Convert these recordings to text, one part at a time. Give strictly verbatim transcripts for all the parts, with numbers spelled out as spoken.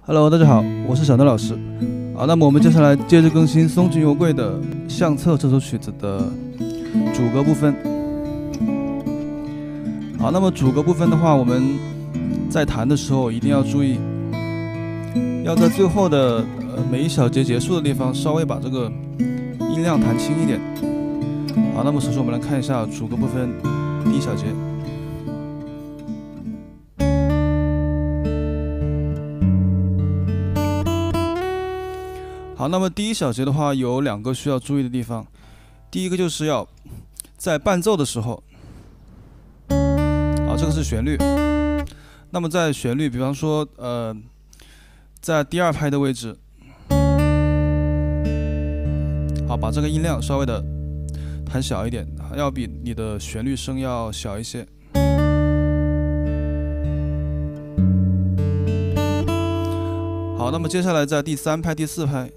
Hello， 大家好，我是小德老师。好，那么我们接下来接着更新松井优贵的《相册》这首曲子的主歌部分。好，那么主歌部分的话，我们在弹的时候一定要注意，要在最后的呃每一小节结束的地方稍微把这个音量弹轻一点。好，那么首先我们来看一下主歌部分第一小节。好，那么第一小节的话有两个需要注意的地方，第一个就是要在伴奏的时候，好，这个是旋律。那么在旋律，比方说，呃，在第二拍的位置，好，把这个音量稍微的弹小一点，要比你的旋律声要小一些。好，那么接下来在第三拍、第四拍。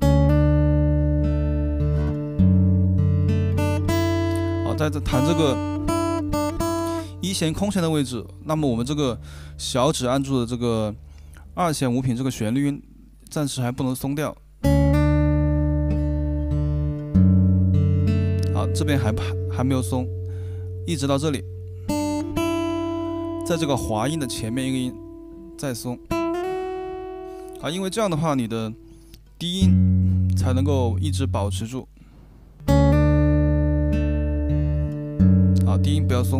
在这弹这个一弦空弦的位置，那么我们这个小指按住的这个二弦五品这个旋律音，暂时还不能松掉。好，这边还还没有松，一直到这里，在这个滑音的前面一个音再松。啊，因为这样的话，你的低音才能够一直保持住。好，低音不要松。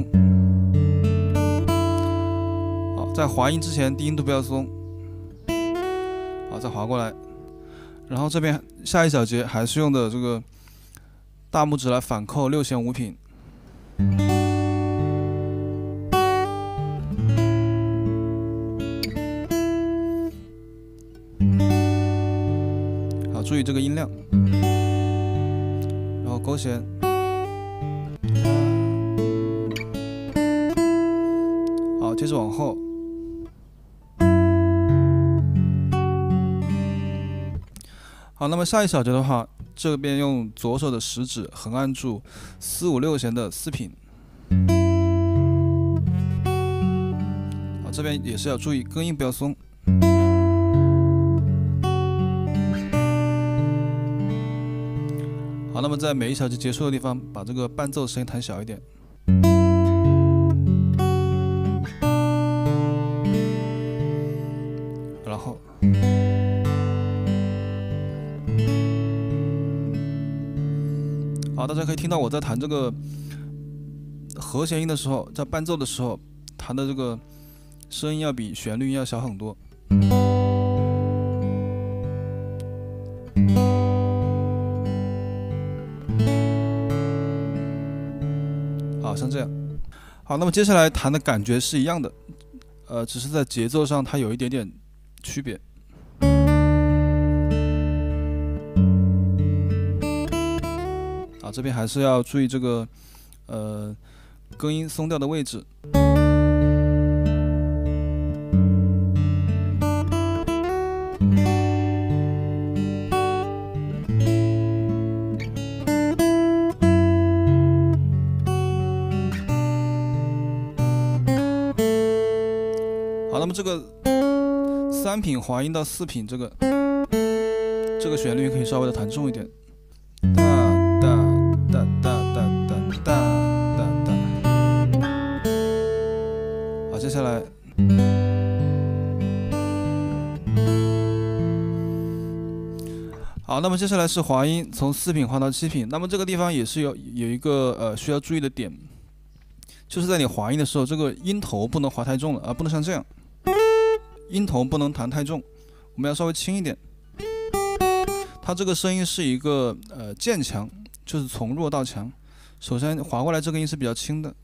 好，在滑音之前，低音都不要松。好，再滑过来，然后这边下一小节还是用的这个大拇指来反扣六弦五品。好，注意这个音量，然后勾弦。好，接着往后。好，那么下一小节的话，这边用左手的食指横按住四五六弦的四品。好，这边也是要注意根音不要松。好，那么在每一小节结束的地方，把这个伴奏声音弹小一点。然后，好，大家可以听到我在弹这个和弦音的时候，在伴奏的时候弹的这个声音要比旋律要小很多。好，像这样。好，那么接下来弹的感觉是一样的，呃，只是在节奏上它有一点点区别。啊，这边还是要注意这个呃根音松掉的位置。好，那么这个三品滑音到四品，这个这个旋律可以稍微的弹重一点。哒哒哒哒哒哒哒哒哒。好，接下来，好，那么接下来是滑音，从四品滑到七品。那么这个地方也是有有一个呃需要注意的点，就是在你滑音的时候，这个音头不能滑太重了啊，不能像这样。音头不能弹太重，我们要稍微轻一点。它这个声音是一个呃渐强，就是从弱到强。首先滑过来这个音是比较轻的，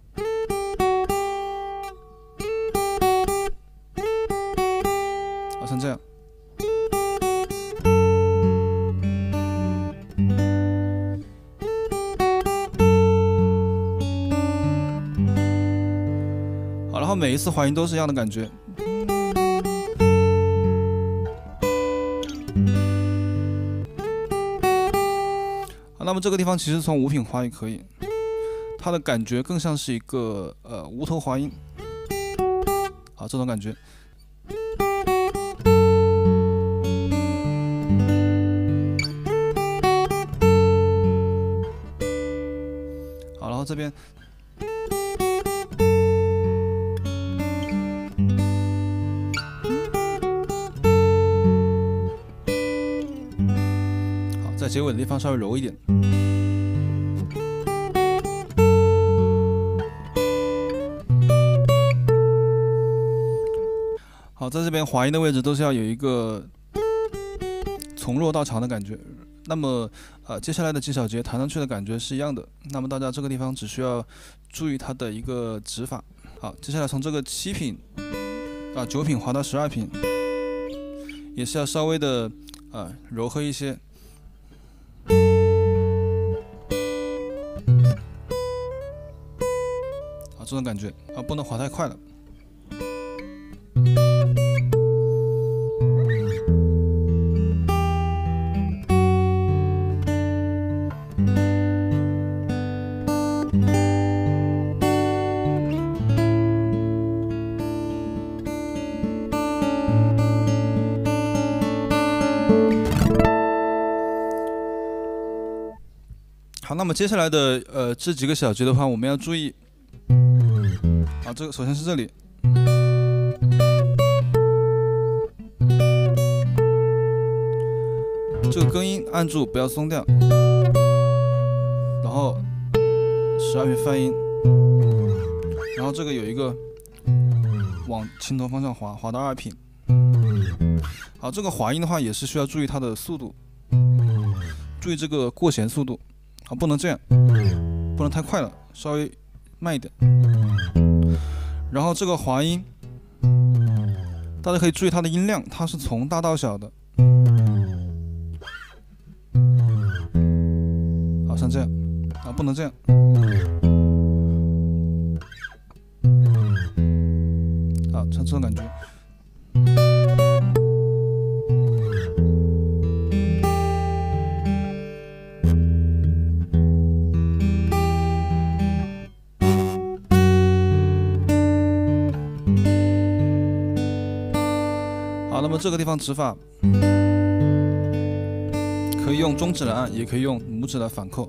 好像这样。好，然后每一次滑音都是一样的感觉。那么这个地方其实从五品滑也可以，它的感觉更像是一个呃无头滑音，好，这种感觉。 这边。好，在结尾的地方稍微柔一点。好，在这边滑音的位置都是要有一个从弱到强的感觉。那么，呃，接下来的几小节弹上去的感觉是一样的。那么大家这个地方只需要注意它的一个指法。好，接下来从这个七品啊九品滑到十二品，也是要稍微的啊柔和一些。啊，这种感觉啊，不能滑太快了。好，那么接下来的呃这几个小节的话，我们要注意。啊，这个首先是这里，这个根音按住，不要松掉。然后十二品泛音，然后这个有一个往琴头方向滑，滑到二品。好，这个滑音的话也是需要注意它的速度，注意这个过弦速度。啊，不能这样，不能太快了，稍微慢一点。然后这个滑音，大家可以注意它的音量，它是从大到小的。好，像这样，啊，不能这样。好，像这种感觉。那么这个地方指法可以用中指来按，也可以用拇指来反扣。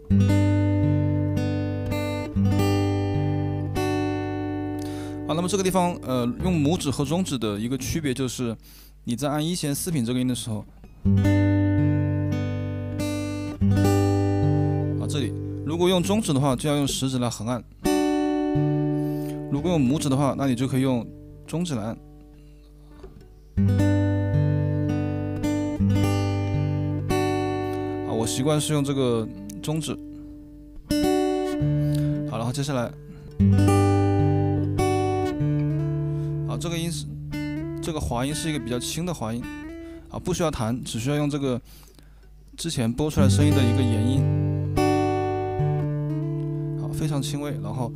好，那么这个地方呃，用拇指和中指的一个区别就是，你在按一弦四品这个音的时候，啊，这里如果用中指的话，就要用食指来横按；如果用拇指的话，那你就可以用中指来按。我习惯是用这个中指。好，然后接下来，好，这个音是这个滑音是一个比较轻的滑音，啊，不需要弹，只需要用这个之前播出来声音的一个延音，好，非常轻微，然后。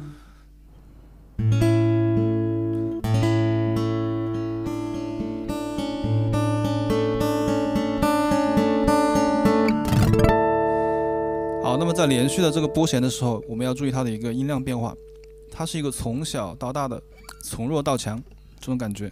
好，那么在连续的这个拨弦的时候，我们要注意它的一个音量变化，它是一个从小到大的，从弱到强这种感觉。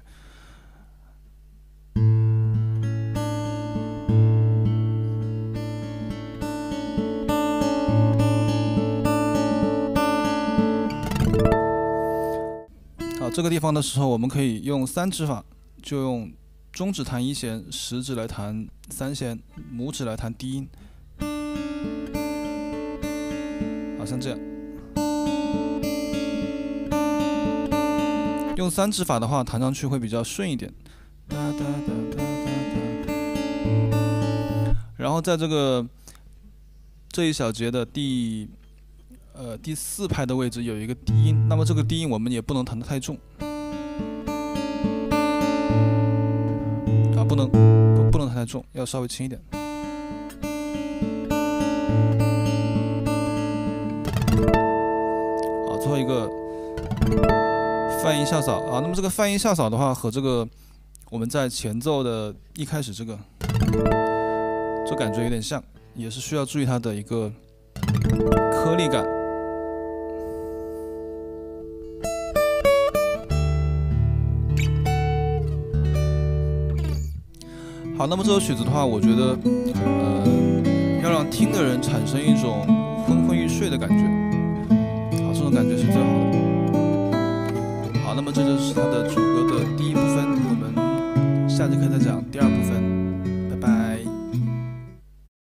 好，这个地方的时候，我们可以用三指法，就用中指弹一弦，食指来弹三弦，拇指来弹低音。好像这样，用三指法的话，弹上去会比较顺一点。哒哒哒哒哒哒。然后在这个这一小节的第呃第四拍的位置有一个低音，那么这个低音我们也不能弹得太重，啊，不能不不能弹太重，要稍微轻一点。最后一个泛音下扫啊，那么这个泛音下扫的话，和这个我们在前奏的一开始这个，这感觉有点像，也是需要注意它的一个颗粒感。好，那么这首曲子的话，我觉得呃，要让听的人产生一种昏昏欲睡的感觉。 感觉是最好的。好，那么这就是它的主歌的第一部分，我们下节课再讲第二部分。